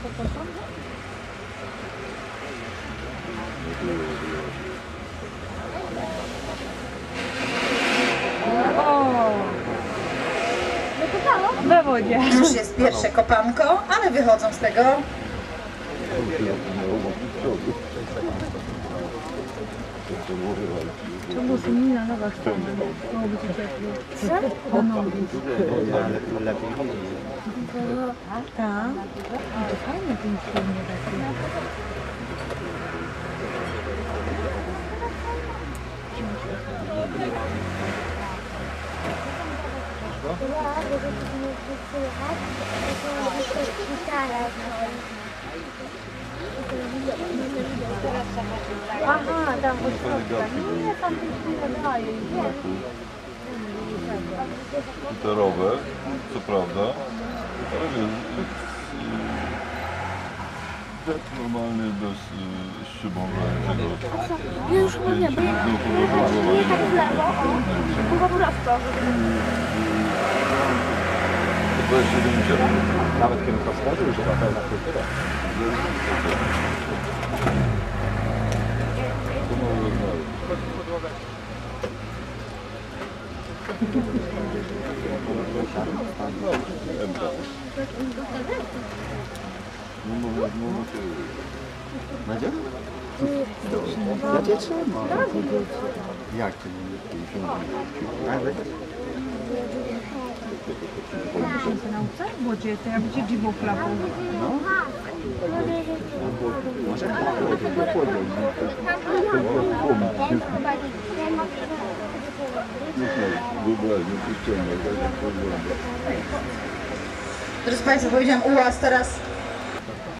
We wodzie. Już jest pierwsze kopanko, ale wychodzą z tego. Czemu są mi na nogach stanie? Mogło być ciepło. Co? Na nogi. Lepiej. Tak. To fajne ten film takie. Aha, tam od środka. Nie, tam nie daje. Gitarowe, co prawda, ale wiesz, normalny bez szybowego. Ja już chyba wiem, bo nie tak w lewo, tylko prosto. 27 Nawet kierunkowskazu już chyba pełna kultura. Nadzie? Ja cię trzymam. Jak ty nie W wodzie, to jak gdzie dziwo klapą. Może Drodzy Państwo, powiedziałam ułaz, teraz